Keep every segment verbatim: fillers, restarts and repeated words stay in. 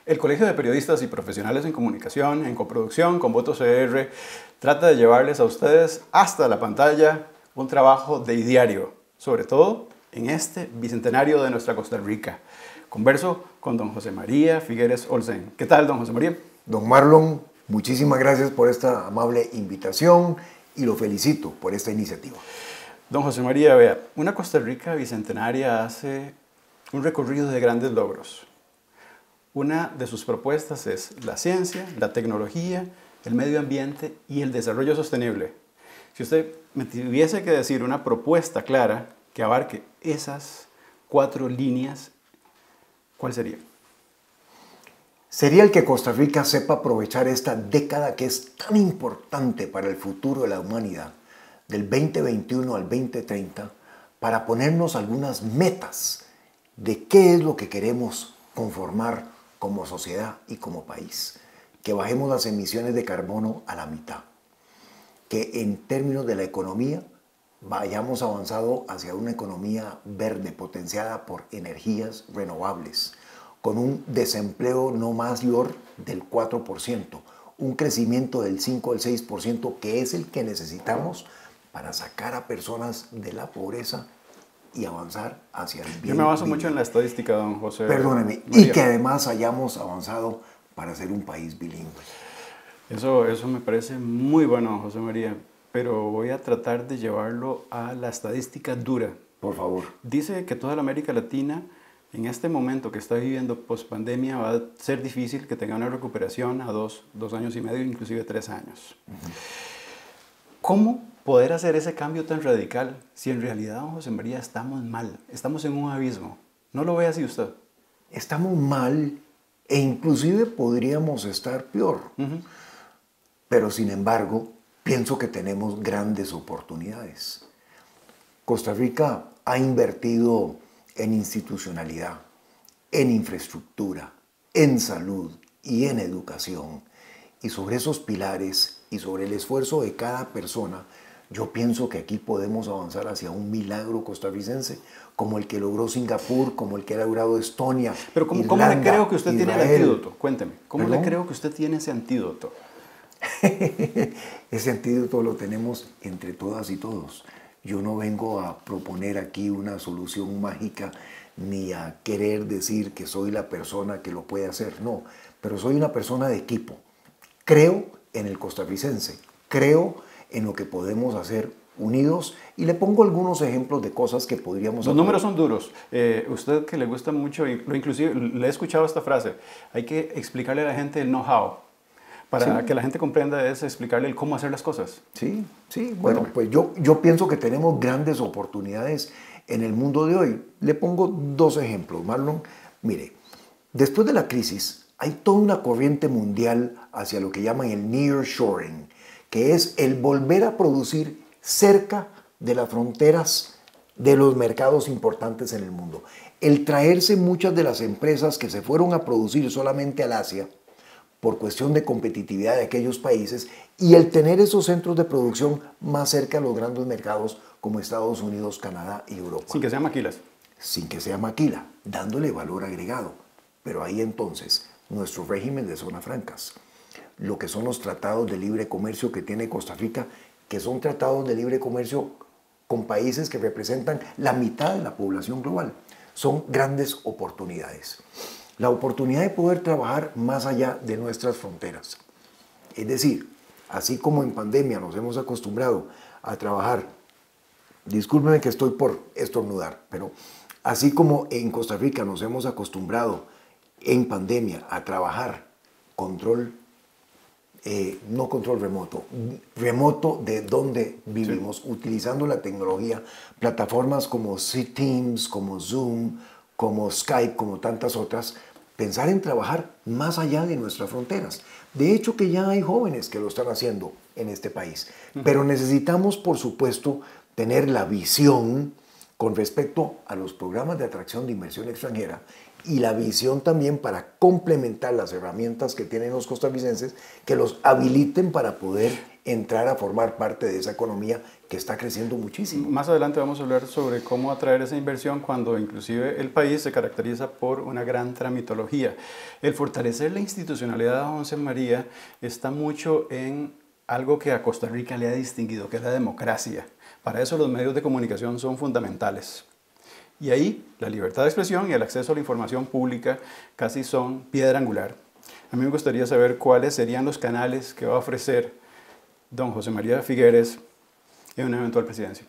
El Colegio de Periodistas y Profesionales en Comunicación, en coproducción con Voto C R, trata de llevarles a ustedes hasta la pantalla un trabajo de diario, sobre todo en este bicentenario de nuestra Costa Rica. Converso con don José María Figueres Olsen. ¿Qué tal, don José María? Don Marlon, muchísimas gracias por esta amable invitación y lo felicito por esta iniciativa. Don José María, vea, una Costa Rica bicentenaria hace un recorrido de grandes logros. Una de sus propuestas es la ciencia, la tecnología, el medio ambiente y el desarrollo sostenible. Si usted me tuviese que decir una propuesta clara que abarque esas cuatro líneas, ¿cuál sería? Sería el que Costa Rica sepa aprovechar esta década que es tan importante para el futuro de la humanidad, del veinte veintiuno al veinte treinta, para ponernos algunas metas de qué es lo que queremos conformar como sociedad y como país. Que bajemos las emisiones de carbono a la mitad. Que en términos de la economía vayamos avanzado hacia una economía verde potenciada por energías renovables, con un desempleo no mayor del cuatro por ciento, un crecimiento del cinco al seis por ciento que es el que necesitamos para sacar a personas de la pobreza y avanzar hacia el bien. Yo me baso mucho en la estadística, don José. Perdóneme, María. Y que además hayamos avanzado para ser un país bilingüe. Eso, eso me parece muy bueno, don José María, pero voy a tratar de llevarlo a la estadística dura. Por favor. Dice que toda la América Latina, en este momento que está viviendo post-pandemia, va a ser difícil que tenga una recuperación a dos, dos años y medio, inclusive tres años. Uh-huh. ¿Cómo poder hacer ese cambio tan radical si en realidad, don José María, estamos mal? Estamos en un abismo. ¿No lo ve así usted? Estamos mal e inclusive podríamos estar peor. Uh-huh. Pero sin embargo, pienso que tenemos grandes oportunidades. Costa Rica ha invertido en institucionalidad, en infraestructura, en salud y en educación. Y sobre esos pilares y sobre el esfuerzo de cada persona, yo pienso que aquí podemos avanzar hacia un milagro costarricense, como el que logró Singapur, como el que ha logrado Estonia. Pero ¿cómo, Irlanda, ¿cómo le creo que usted Israel. tiene el antídoto? Cuénteme, ¿cómo ¿Perdón? le creo que usted tiene ese antídoto? Ese antídoto lo tenemos entre todas y todos. Yo no vengo a proponer aquí una solución mágica ni a querer decir que soy la persona que lo puede hacer, no, pero soy una persona de equipo. Creo en el costarricense, creo en lo que podemos hacer unidos y le pongo algunos ejemplos de cosas que podríamos hacer. Los números son duros. Eh, usted que le gusta mucho, lo inclusive le he escuchado esta frase, hay que explicarle a la gente el know-how. Para sí. que la gente comprenda es explicarle el cómo hacer las cosas. Sí, sí. Bueno, Cuéntame. pues yo, yo pienso que tenemos grandes oportunidades en el mundo de hoy. Le pongo dos ejemplos, Marlon. Mire, después de la crisis hay toda una corriente mundial hacia lo que llaman el nearshoring, que es el volver a producir cerca de las fronteras de los mercados importantes en el mundo. El traerse muchas de las empresas que se fueron a producir solamente al Asia, por cuestión de competitividad de aquellos países, y el tener esos centros de producción más cerca de los grandes mercados como Estados Unidos, Canadá y Europa. Sin que sean maquilas. Sin que sea maquila, dándole valor agregado. Pero ahí entonces, nuestro régimen de zonas francas, lo que son los tratados de libre comercio que tiene Costa Rica, que son tratados de libre comercio con países que representan la mitad de la población global, son grandes oportunidades. La oportunidad de poder trabajar más allá de nuestras fronteras. Es decir, así como en pandemia nos hemos acostumbrado a trabajar, discúlpenme que estoy por estornudar, pero así como en Costa Rica nos hemos acostumbrado en pandemia a trabajar control, eh, no control remoto, remoto de donde vivimos, sí. utilizando la tecnología, plataformas como Teams, como Zoom, como Skype, como tantas otras, pensar en trabajar más allá de nuestras fronteras. De hecho que ya hay jóvenes que lo están haciendo en este país, uh-huh. pero necesitamos, por supuesto, tener la visión con respecto a los programas de atracción de inversión extranjera y la visión también para complementar las herramientas que tienen los costarricenses que los habiliten para poder entrar a formar parte de esa economía que está creciendo muchísimo. Más adelante vamos a hablar sobre cómo atraer esa inversión cuando inclusive el país se caracteriza por una gran tramitología. El fortalecer la institucionalidad de José María está mucho en algo que a Costa Rica le ha distinguido, que es la democracia. Para eso los medios de comunicación son fundamentales. Y ahí la libertad de expresión y el acceso a la información pública casi son piedra angular. A mí me gustaría saber cuáles serían los canales que va a ofrecer don José María Figueres en una eventual presidencia.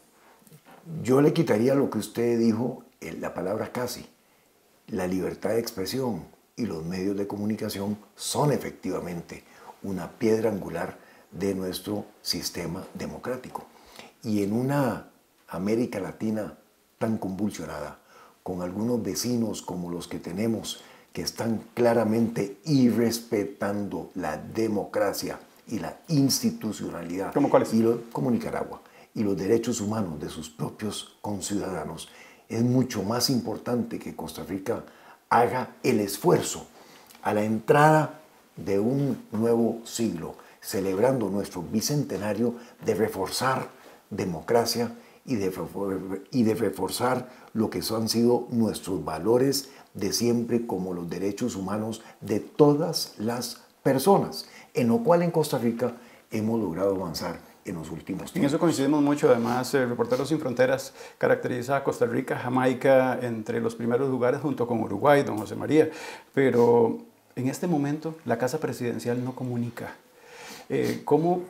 Yo le quitaría lo que usted dijo, la palabra casi. La libertad de expresión y los medios de comunicación son efectivamente una piedra angular de nuestro sistema democrático. Y en una América Latina tan convulsionada, con algunos vecinos como los que tenemos, que están claramente irrespetando la democracia y la institucionalidad, ¿Cómo cuáles? y lo, como Nicaragua, y los derechos humanos de sus propios conciudadanos, es mucho más importante que Costa Rica haga el esfuerzo a la entrada de un nuevo siglo, celebrando nuestro bicentenario, de reforzar democracia y de, y de reforzar lo que han sido nuestros valores de siempre, como los derechos humanos de todas las personas, en lo cual en Costa Rica hemos logrado avanzar en los últimos tiempos. En eso coincidimos mucho. Además, el Reporteros Sin Fronteras caracteriza a Costa Rica, Jamaica entre los primeros lugares junto con Uruguay, don José María. Pero en este momento la Casa Presidencial no comunica. Eh, ¿Cómo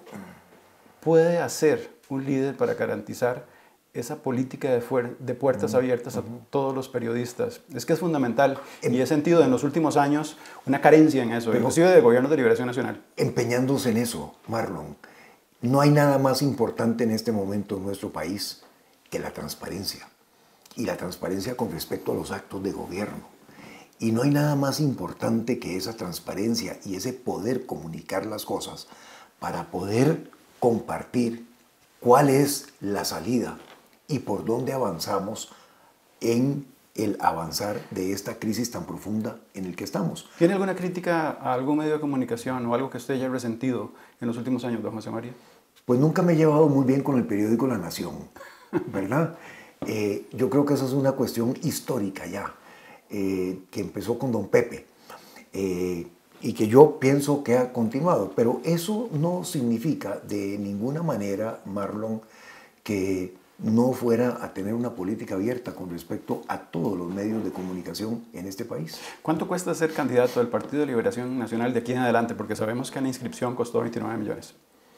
puede hacer un líder para garantizar esa política de, de puertas abiertas a todos los periodistas? Es que es fundamental y he sentido en los últimos años una carencia en eso, pero, inclusive de gobiernos de liberación nacional. Empeñándose en eso, Marlon, no hay nada más importante en este momento en nuestro país que la transparencia, y la transparencia con respecto a los actos de gobierno. Y no hay nada más importante que esa transparencia y ese poder comunicar las cosas para poder compartir cuál es la salida y por dónde avanzamos en el avanzar de esta crisis tan profunda en el que estamos. ¿Tiene alguna crítica a algún medio de comunicación o algo que usted haya resentido en los últimos años, don José María? Pues nunca me he llevado muy bien con el periódico La Nación, ¿verdad? eh, yo creo que esa es una cuestión histórica ya, eh, que empezó con don Pepe, eh, y que yo pienso que ha continuado. Pero eso no significa de ninguna manera, Marlon, que no fuera a tener una política abierta con respecto a todos los medios de comunicación en este país. ¿Cuánto cuesta ser candidato del Partido de Liberación Nacional de aquí en adelante? Porque sabemos que la inscripción costó veintinueve millones.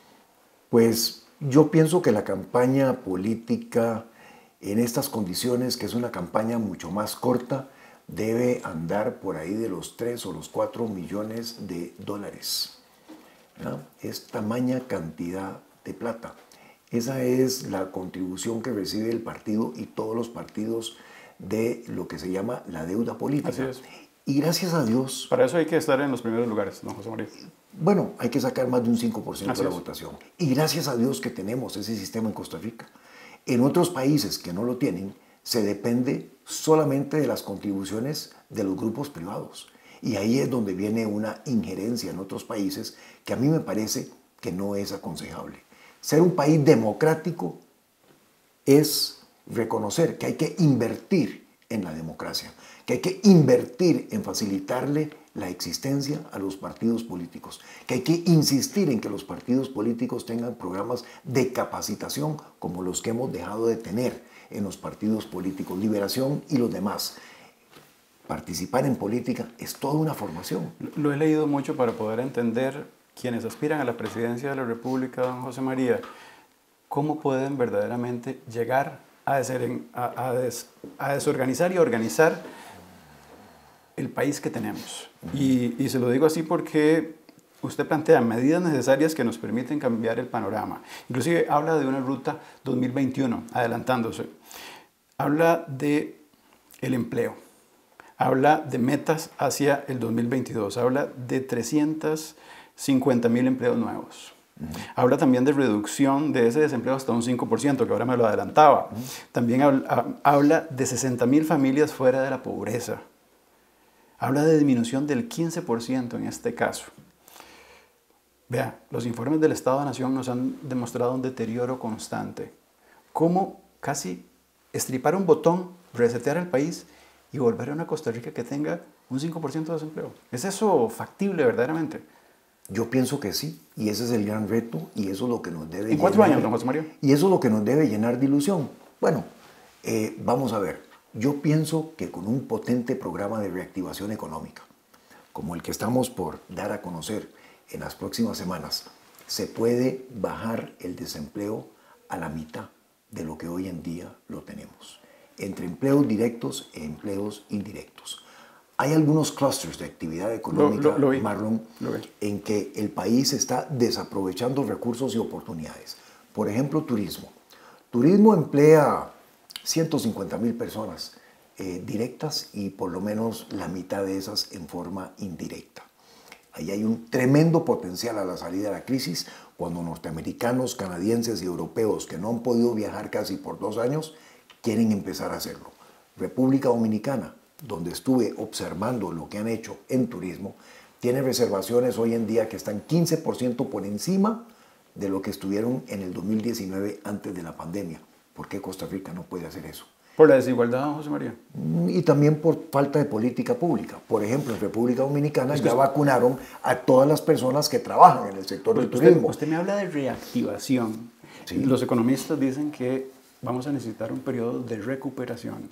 Pues yo pienso que la campaña política en estas condiciones, que es una campaña mucho más corta, debe andar por ahí de los tres o los cuatro millones de dólares. ¿No? Es tamaña cantidad de plata. Esa es la contribución que recibe el partido y todos los partidos de lo que se llama la deuda política. Así es. Y gracias a Dios... Para eso hay que estar en los primeros lugares, don José María. Bueno, hay que sacar más de un cinco por ciento Así de la es. votación. Y gracias a Dios que tenemos ese sistema en Costa Rica. En otros países que no lo tienen, se depende solamente de las contribuciones de los grupos privados. Y ahí es donde viene una injerencia en otros países que a mí me parece que no es aconsejable. Ser un país democrático es reconocer que hay que invertir en la democracia, que hay que invertir en facilitarle la existencia a los partidos políticos, que hay que insistir en que los partidos políticos tengan programas de capacitación como los que hemos dejado de tener en los partidos políticos, Liberación y los demás. Participar en política es toda una formación. Lo he leído mucho para poder entender quienes aspiran a la presidencia de la República, don José María, cómo pueden verdaderamente llegar a, desen, a, a, des, a desorganizar y organizar el país que tenemos. Y, y se lo digo así porque usted plantea medidas necesarias que nos permiten cambiar el panorama. Inclusive habla de una ruta dos mil veintiuno, adelantándose. Habla de el empleo. Habla de metas hacia el dos mil veintidós. Habla de trescientos cincuenta mil empleos nuevos. Uh-huh. Habla también de reducción de ese desempleo hasta un cinco por ciento, que ahora me lo adelantaba. Uh-huh. También habla, habla de sesenta mil familias fuera de la pobreza. Habla de disminución del quince por ciento en este caso. Vea, los informes del Estado de Nación nos han demostrado un deterioro constante. Cómo casi estripar un botón, resetear el país y volver a una Costa Rica que tenga un cinco por ciento de desempleo. ¿Es eso factible verdaderamente? Yo pienso que sí, y ese es el gran reto, y eso es lo que nos debe ¿En cuatro llenar, años, don José María? Y eso es lo que nos debe llenar de ilusión. Bueno, eh, vamos a ver, yo pienso que con un potente programa de reactivación económica, como el que estamos por dar a conocer en las próximas semanas, se puede bajar el desempleo a la mitad de lo que hoy en día lo tenemos, entre empleos directos e empleos indirectos. Hay algunos clusters de actividad económica, lo, lo, lo Marlon, en que el país está desaprovechando recursos y oportunidades. Por ejemplo, turismo. Turismo emplea ciento cincuenta mil personas eh, directas y por lo menos la mitad de esas en forma indirecta. Ahí hay un tremendo potencial a la salida de la crisis cuando norteamericanos, canadienses y europeos que no han podido viajar casi por dos años quieren empezar a hacerlo. República Dominicana, donde estuve observando lo que han hecho en turismo, tiene reservaciones hoy en día que están quince por ciento por encima de lo que estuvieron en el dos mil diecinueve antes de la pandemia. ¿Por qué Costa Rica no puede hacer eso? Por la desigualdad, don José María. Y también por falta de política pública. Por ejemplo, en República Dominicana es que ya vacunaron a todas las personas que trabajan en el sector del usted, turismo. Usted me habla de reactivación. Sí. Los economistas dicen que vamos a necesitar un periodo de recuperación.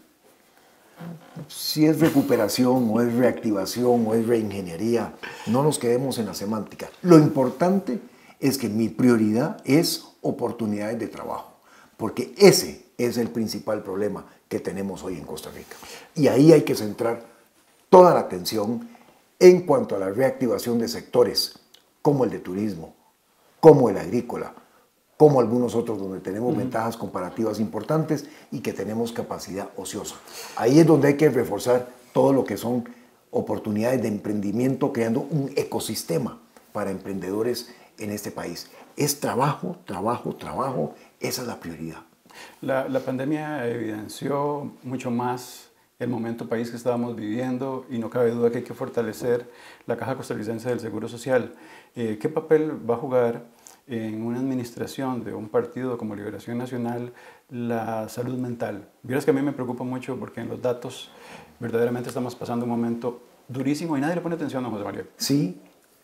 Si es recuperación o es reactivación o es reingeniería, no nos quedemos en la semántica. Lo importante es que mi prioridad es oportunidades de trabajo, porque ese es el principal problema que tenemos hoy en Costa Rica. Y ahí hay que centrar toda la atención en cuanto a la reactivación de sectores como el de turismo, como el agrícola, como algunos otros donde tenemos uh-huh. ventajas comparativas importantes y que tenemos capacidad ociosa. Ahí es donde hay que reforzar todo lo que son oportunidades de emprendimiento, creando un ecosistema para emprendedores en este país. Es trabajo, trabajo, trabajo, esa es la prioridad. La, la pandemia evidenció mucho más el momento país que estábamos viviendo y no cabe duda que hay que fortalecer la Caja Costarricense del Seguro Social. Eh, ¿Qué papel va a jugar en una administración de un partido como Liberación Nacional la salud mental? Vieras que a mí me preocupa mucho porque en los datos verdaderamente estamos pasando un momento durísimo y nadie le pone atención a José María. Sí,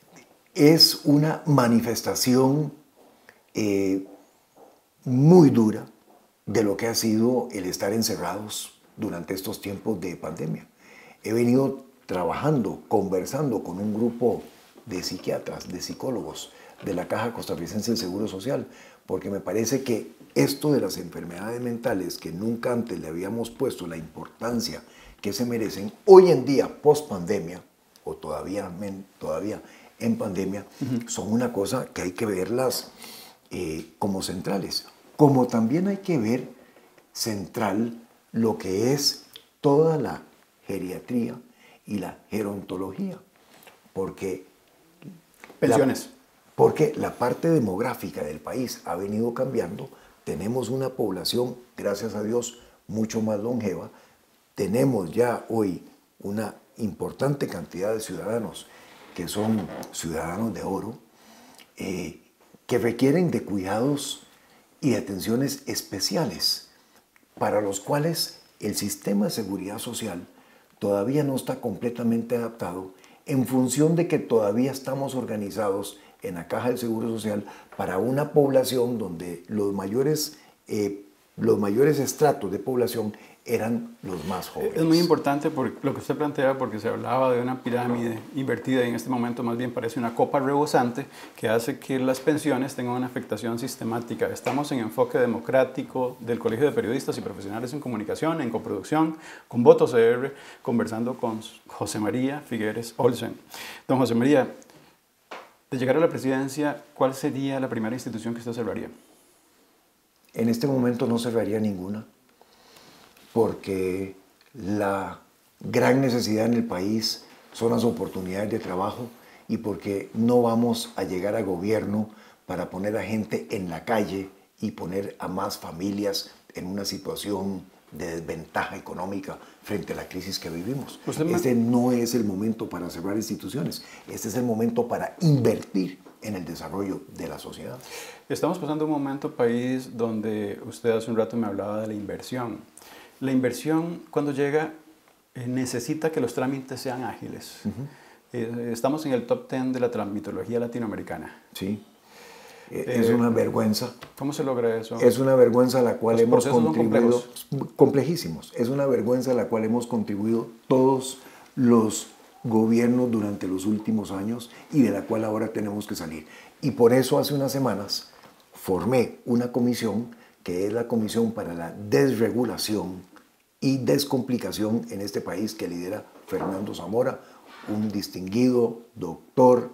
es una manifestación eh, muy dura de lo que ha sido el estar encerrados durante estos tiempos de pandemia. He venido trabajando, conversando con un grupo de psiquiatras, de psicólogos, de la Caja Costarricense del Seguro Social, porque me parece que esto de las enfermedades mentales, que nunca antes le habíamos puesto la importancia que se merecen, hoy en día, post pandemia, o todavía, todavía en pandemia, uh-huh. son una cosa que hay que verlas eh, como centrales. Como también hay que ver central lo que es toda la geriatría y la gerontología, porque pensiones. La, porque la parte demográfica del país ha venido cambiando, tenemos una población, gracias a Dios, mucho más longeva, tenemos ya hoy una importante cantidad de ciudadanos que son ciudadanos de oro, eh, que requieren de cuidados y de atenciones especiales, para los cuales el sistema de seguridad social todavía no está completamente adaptado en función de que todavía estamos organizados en la Caja del Seguro Social para una población donde los mayores, eh, los mayores estratos de población eran los más jóvenes. Es muy importante por lo que usted plantea, porque se hablaba de una pirámide invertida y en este momento más bien parece una copa rebosante que hace que las pensiones tengan una afectación sistemática. Estamos en enfoque democrático del Colegio de Periodistas y Profesionales en Comunicación, en coproducción, con Voto C R, conversando con José María Figueres Olsen. Don José María, de llegar a la presidencia, ¿cuál sería la primera institución que usted cerraría? En este momento no cerraría ninguna, porque la gran necesidad en el país son las oportunidades de trabajo y porque no vamos a llegar a gobierno para poner a gente en la calle y poner a más familias en una situación de desventaja económica frente a la crisis que vivimos. Este no es el momento para cerrar instituciones, este es el momento para invertir en el desarrollo de la sociedad. Estamos pasando un momento país donde usted hace un rato me hablaba de la inversión. La inversión cuando llega eh, necesita que los trámites sean ágiles. Uh-huh. eh, estamos en el top diez de la tramitología latinoamericana. Sí. Es una vergüenza. ¿Cómo se logra eso? Es una vergüenza a la cual Los hemos procesos contribuido. son complejos. Complejísimos. Es una vergüenza a la cual hemos contribuido todos los gobiernos durante los últimos años y de la cual ahora tenemos que salir. Y por eso hace unas semanas formé una comisión que es la Comisión para la Desregulación y Descomplicación en este país que lidera Fernando Zamora, un distinguido doctor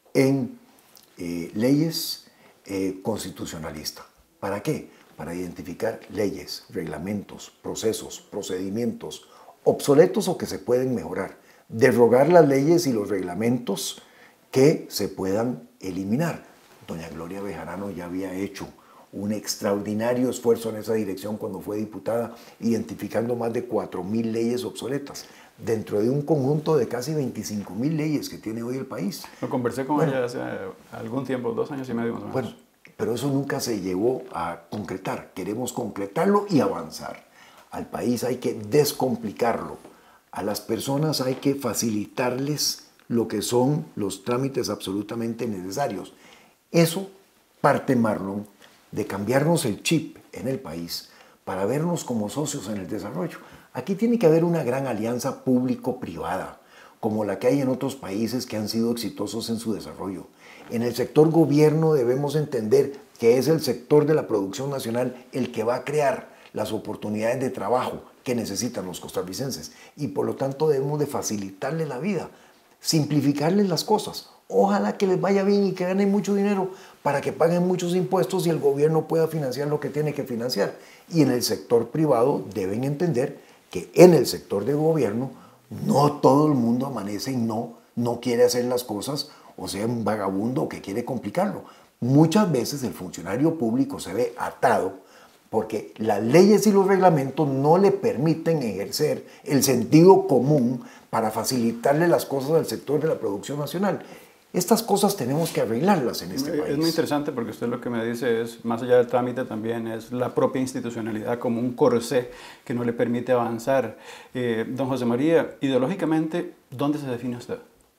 en eh, leyes, Eh, constitucionalista. ¿Para qué? Para identificar leyes, reglamentos, procesos, procedimientos obsoletos o que se pueden mejorar, derogar las leyes y los reglamentos que se puedan eliminar. Doña Gloria Bejarano ya había hecho un extraordinario esfuerzo en esa dirección cuando fue diputada, identificando más de cuatro mil leyes obsoletas, dentro de un conjunto de casi veinticinco mil leyes que tiene hoy el país. Lo conversé con bueno, ella hace algún tiempo, dos años y medio más o menos. Bueno, pero eso nunca se llevó a concretar. Queremos concretarlo y avanzar. Al país hay que descomplicarlo. A las personas hay que facilitarles lo que son los trámites absolutamente necesarios. Eso parte, Marlon, de cambiarnos el chip en el país para vernos como socios en el desarrollo. Aquí tiene que haber una gran alianza público-privada, como la que hay en otros países que han sido exitosos en su desarrollo. En el sector gobierno debemos entender que es el sector de la producción nacional el que va a crear las oportunidades de trabajo que necesitan los costarricenses y por lo tanto debemos de facilitarles la vida, simplificarles las cosas. Ojalá que les vaya bien y que ganen mucho dinero para que paguen muchos impuestos y el gobierno pueda financiar lo que tiene que financiar. Y en el sector privado deben entender que en el sector de gobierno no todo el mundo amanece y no, no quiere hacer las cosas o sea un vagabundo que quiere complicarlo. Muchas veces el funcionario público se ve atado porque las leyes y los reglamentos no le permiten ejercer el sentido común para facilitarle las cosas al sector de la producción nacional. Estas cosas tenemos que arreglarlas en este es país. Es muy interesante porque usted lo que me dice es, más allá del trámite también, es la propia institucionalidad como un corsé que no le permite avanzar. Eh, don José María, ideológicamente, ¿dónde se define usted?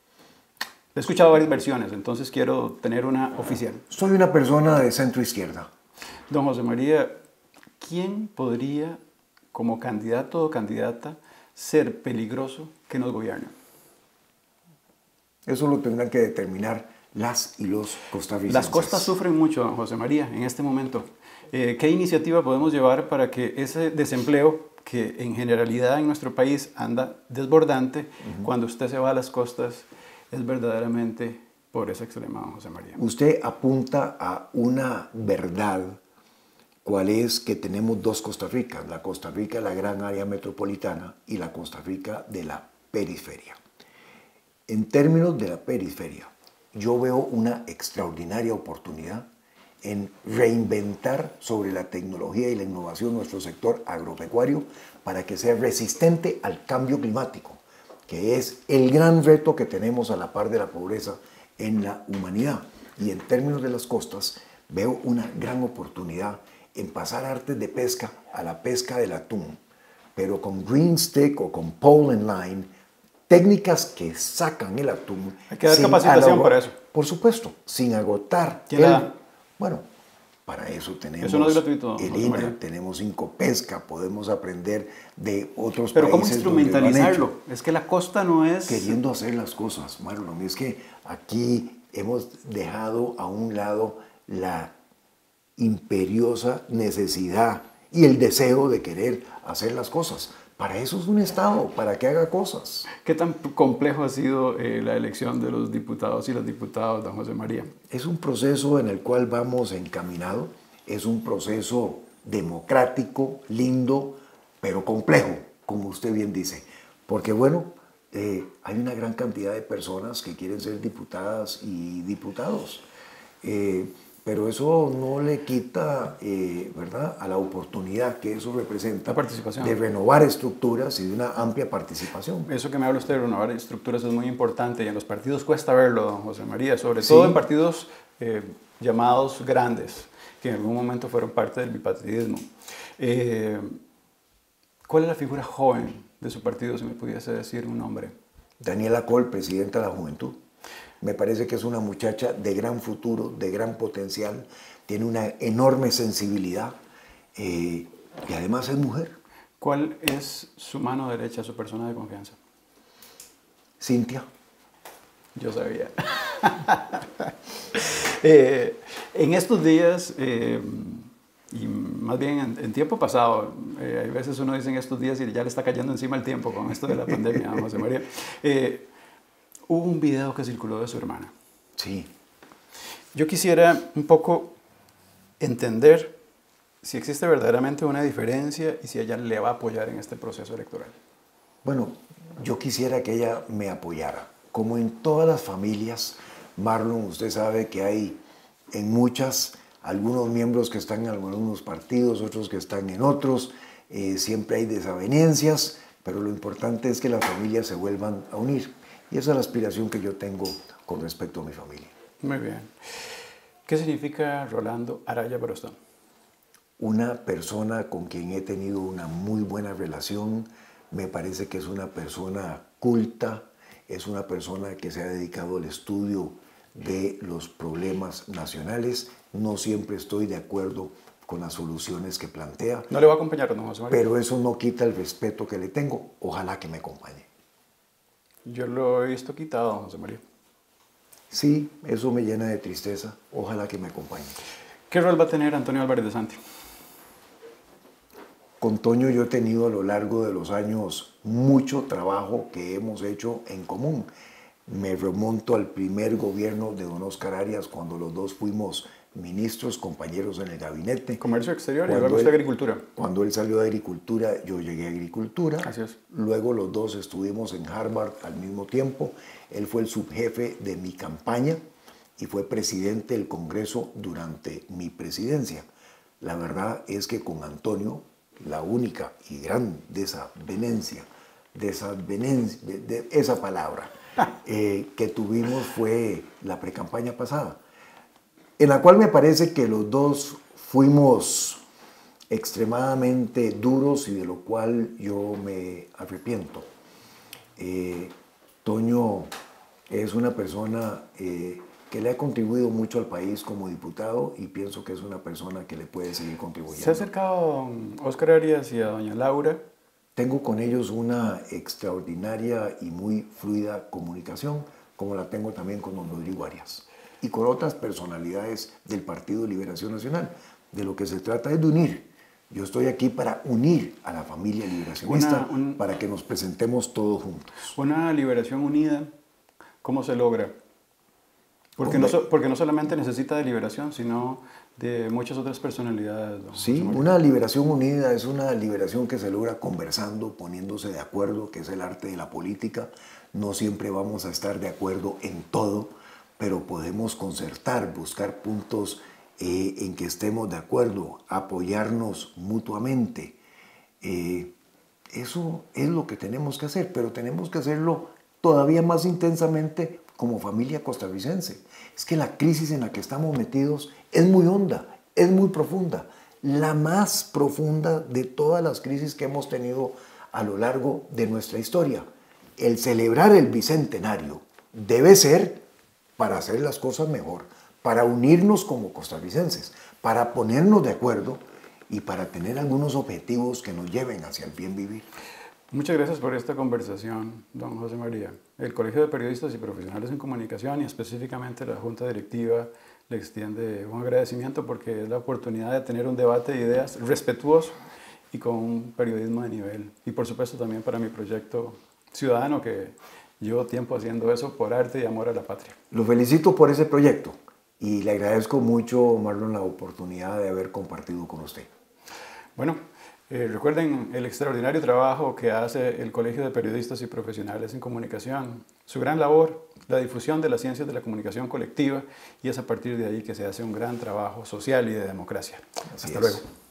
He escuchado varias versiones, entonces quiero tener una oficial. Soy una persona de centro izquierda. Don José María, ¿quién podría, como candidato o candidata, ser peligroso que nos gobierne? Eso lo tendrán que determinar las y los costarricenses. Las costas sufren mucho, don José María, en este momento. Eh, ¿Qué iniciativa podemos llevar para que ese desempleo, que en generalidad en nuestro país anda desbordante, uh-huh. cuando usted se va a las costas, es verdaderamente por esa extrema, don José María? Usted apunta a una verdad, cuál es que tenemos dos Costa Ricas, la Costa Rica de la gran área metropolitana y la Costa Rica de la periferia. En términos de la periferia, yo veo una extraordinaria oportunidad en reinventar sobre la tecnología y la innovación nuestro sector agropecuario para que sea resistente al cambio climático, que es el gran reto que tenemos a la par de la pobreza en la humanidad. Y en términos de las costas, veo una gran oportunidad en pasar artes de pesca a la pesca del atún, pero con green stick o con pole and line, técnicas que sacan el atún. Hay que dar capacitación para eso. Por supuesto, sin agotar. ¿Quién la da? Bueno, para eso tenemos eso no es gratuito, el I N A, tenemos Incopesca, podemos aprender de otros Pero países. Pero ¿cómo instrumentalizarlo? Es que la costa no es... Queriendo hacer las cosas, Marlon. Es que aquí hemos dejado a un lado la imperiosa necesidad y el deseo de querer hacer las cosas. Para eso es un Estado, para que haga cosas. ¿Qué tan complejo ha sido eh, la elección de los diputados y las diputadas, don José María? Es un proceso en el cual vamos encaminado, es un proceso democrático, lindo, pero complejo, como usted bien dice. Porque bueno, eh, hay una gran cantidad de personas que quieren ser diputadas y diputados. Eh, pero eso no le quita, eh, ¿verdad?, a la oportunidad que eso representa La participación. de renovar estructuras y de una amplia participación. Eso que me habla usted de renovar estructuras es muy importante y en los partidos cuesta verlo, don José María, sobre Sí. todo en partidos eh, llamados grandes, que en algún momento fueron parte del bipartidismo. Eh, ¿Cuál es la figura joven de su partido, si me pudiese decir un nombre? Daniela Coll, presidenta de la Juventud. Me parece que es una muchacha de gran futuro, de gran potencial, tiene una enorme sensibilidad eh, y además es mujer. ¿Cuál es su mano derecha, su persona de confianza? Cintia. Yo sabía. eh, en estos días, eh, y más bien en, en tiempo pasado, eh, hay veces uno dice en estos días y ya le está cayendo encima el tiempo con esto de la pandemia, don José María. Eh, hubo un video que circuló de su hermana. Sí. Yo quisiera un poco entender si existe verdaderamente una diferencia y si ella le va a apoyar en este proceso electoral. Bueno, yo quisiera que ella me apoyara. Como en todas las familias, Marlon, usted sabe que hay en muchas, algunos miembros que están en algunos partidos, otros que están en otros, eh, siempre hay desavenencias, pero lo importante es que las familias se vuelvan a unir. Y esa es la aspiración que yo tengo con respecto a mi familia. Muy bien. ¿Qué significa Rolando Araya para usted? Una persona con quien he tenido una muy buena relación, me parece que es una persona culta, es una persona que se ha dedicado al estudio de los problemas nacionales. No siempre estoy de acuerdo con las soluciones que plantea. ¿No le va a acompañar, don José María? Pero eso no quita el respeto que le tengo. Ojalá que me acompañe. Yo lo he visto quitado, don José María. Sí, eso me llena de tristeza. Ojalá que me acompañe. ¿Qué rol va a tener Antonio Álvarez de Santi? Con Toño yo he tenido a lo largo de los años mucho trabajo que hemos hecho en común. Me remonto al primer gobierno de don Oscar Arias cuando los dos fuimos ministros, compañeros en el gabinete. Comercio exterior y Cuando luego usted él- agricultura. Cuando él salió de agricultura, yo llegué a agricultura. Así es. Luego los dos estuvimos en Harvard al mismo tiempo. Él fue el subjefe de mi campaña y fue presidente del Congreso durante mi presidencia. La verdad es que con Antonio, la única y gran desavenencia, desavenencia de, de esa palabra, eh, que tuvimos fue la precampaña pasada, en la cual me parece que los dos fuimos extremadamente duros y de lo cual yo me arrepiento. Eh, Toño es una persona eh, que le ha contribuido mucho al país como diputado y pienso que es una persona que le puede seguir contribuyendo. ¿Se ha acercado a don Oscar Arias y a doña Laura? Tengo con ellos una extraordinaria y muy fluida comunicación, como la tengo también con don Rodrigo Arias y con otras personalidades del Partido de Liberación Nacional. De lo que se trata es de unir. Yo estoy aquí para unir a la familia liberacionista, Una- un- para que nos presentemos todos juntos. Una liberación unida, ¿cómo se logra? Porque no, Hombre. so- porque no solamente necesita de liberación, sino de muchas otras personalidades. don Sí, José María. una liberación unida es una liberación que se logra conversando, poniéndose de acuerdo, que es el arte de la política. No siempre vamos a estar de acuerdo en todo, pero podemos concertar, buscar puntos eh, en que estemos de acuerdo, apoyarnos mutuamente. Eh, eso es lo que tenemos que hacer, pero tenemos que hacerlo todavía más intensamente como familia costarricense. Es que la crisis en la que estamos metidos es muy honda, es muy profunda, la más profunda de todas las crisis que hemos tenido a lo largo de nuestra historia. El celebrar el bicentenario debe ser para hacer las cosas mejor, para unirnos como costarricenses, para ponernos de acuerdo y para tener algunos objetivos que nos lleven hacia el bien vivir. Muchas gracias por esta conversación, don José María. El Colegio de Periodistas y Profesionales en Comunicación y específicamente la Junta Directiva le extiende un agradecimiento porque es la oportunidad de tener un debate de ideas respetuoso y con un periodismo de nivel. Y por supuesto también para mi proyecto ciudadano que llevo tiempo haciendo eso por arte y amor a la patria. Lo felicito por ese proyecto y le agradezco mucho, Marlon, la oportunidad de haber compartido con usted. Bueno, Eh, recuerden el extraordinario trabajo que hace el Colegio de Periodistas y Profesionales en Comunicación, su gran labor, la difusión de las ciencias de la comunicación colectiva, y es a partir de ahí que se hace un gran trabajo social y de democracia. Así Hasta es. luego.